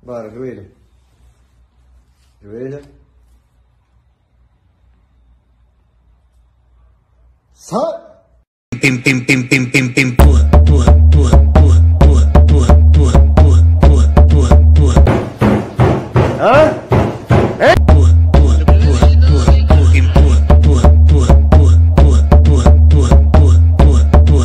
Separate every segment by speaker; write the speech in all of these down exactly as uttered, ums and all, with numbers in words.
Speaker 1: Bora, joelha. Joelha. Sai!
Speaker 2: Pim, pim, pim, pim, pim, pim, pua, pua, pua, pua, pua, pua, pua, pua, pua, pua, pua.
Speaker 1: Hã?
Speaker 2: É? Pua, pua, pua, pua, pua, pim, pua, pua, pua, pua, pua, pua, pua, pua, pua.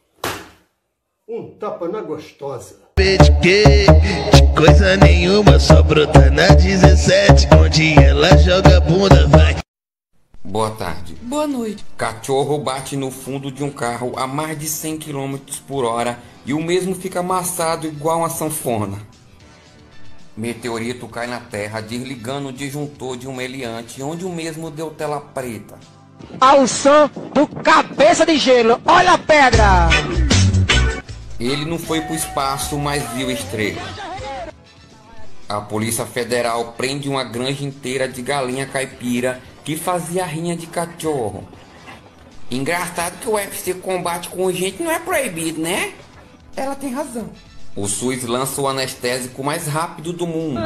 Speaker 1: Um tapa na gostosa.
Speaker 3: Que de coisa nenhuma, só brota na dezessete, onde ela joga bunda, vai.
Speaker 4: Boa tarde.
Speaker 5: Boa noite.
Speaker 4: Cachorro bate no fundo de um carro a mais de cem quilômetros por hora e o mesmo fica amassado igual uma sanfona. Meteorito cai na terra desligando o disjuntor de um meliante onde o mesmo deu tela preta.
Speaker 6: Ao som do cabeça de gelo, olha a pedra!
Speaker 4: Ele não foi pro espaço, mas viu estrela. A Polícia Federal prende uma granja inteira de galinha caipira que fazia rinha de cachorro. Engraçado que o U F C combate com gente não é proibido, né? Ela tem razão. O SUS lança o anestésico mais rápido do mundo.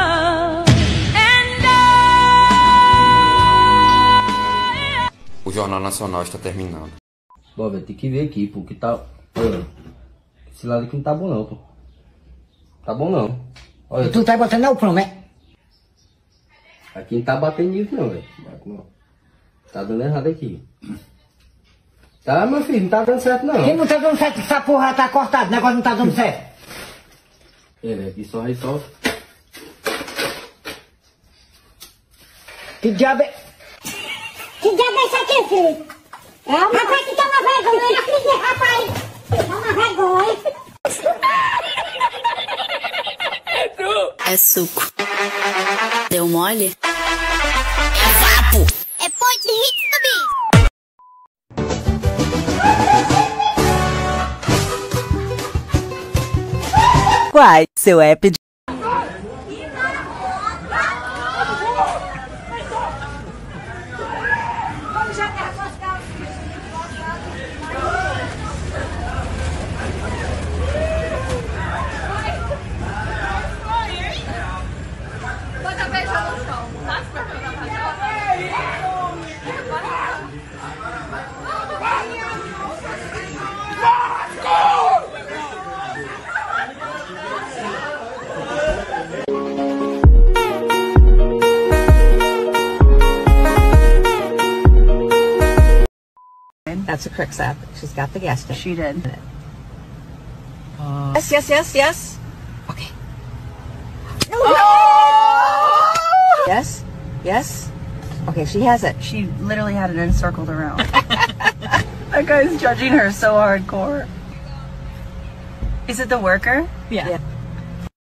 Speaker 4: O Jornal Nacional está terminando.
Speaker 7: Bom, velho, tem que ver aqui, porque tá... Olha, esse lado aqui não tá bom não, pô. Tá bom não. Olha,
Speaker 6: Tu tá botando o prumo, é?
Speaker 7: aqui não tá batendo nisso não, velho. Não. Tá dando errado aqui. Tá, meu filho, não tá dando certo não.
Speaker 6: Quem não tá dando certo? Essa porra tá cortada, o negócio não tá dando certo.
Speaker 7: É, velho, aqui só aí só...
Speaker 6: Que diabo é...
Speaker 8: Que diabo é isso aqui, filho? É uma... Rapaz, que toma vergonha, filho, rapaz. Toma vergonha.
Speaker 9: É suco. Deu mole? É vapo. É ponte de hits do bicho.
Speaker 10: Quai, seu app de...
Speaker 5: That's a Crix app. She's got the gas tank.
Speaker 10: She did.
Speaker 5: Uh, yes, yes, yes, yes. Okay.
Speaker 10: Oh!
Speaker 5: Yes, yes. Okay, she has it.
Speaker 10: She literally had it encircled around. That guy's judging her so hardcore. Is it the worker?
Speaker 5: Yeah. yeah.